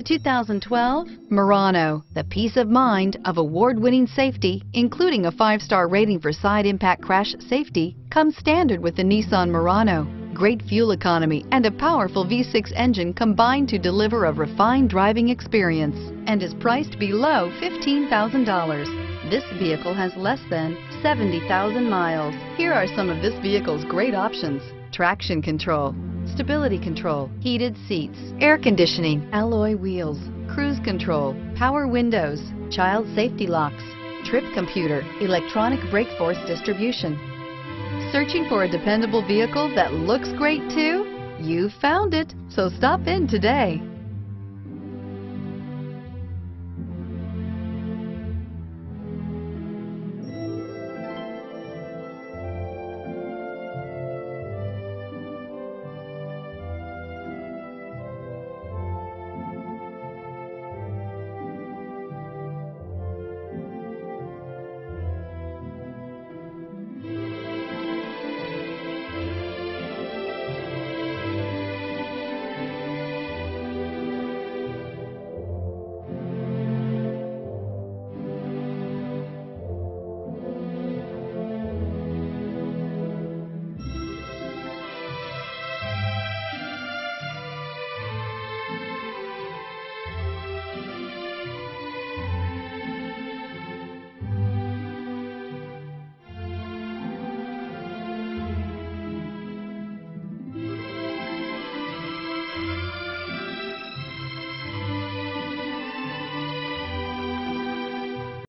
2012 Murano, the peace of mind of award-winning safety, including a 5-star rating for side impact crash safety, comes standard with the Nissan Murano. Great fuel economy and a powerful V6 engine combine to deliver a refined driving experience and is priced below $15,000. This vehicle has less than 70,000 miles. Here are some of this vehicle's great options: traction control, stability control, heated seats, air conditioning, alloy wheels, cruise control, power windows, child safety locks, trip computer, electronic brake force distribution. Searching for a dependable vehicle that looks great too? You found it, so stop in today.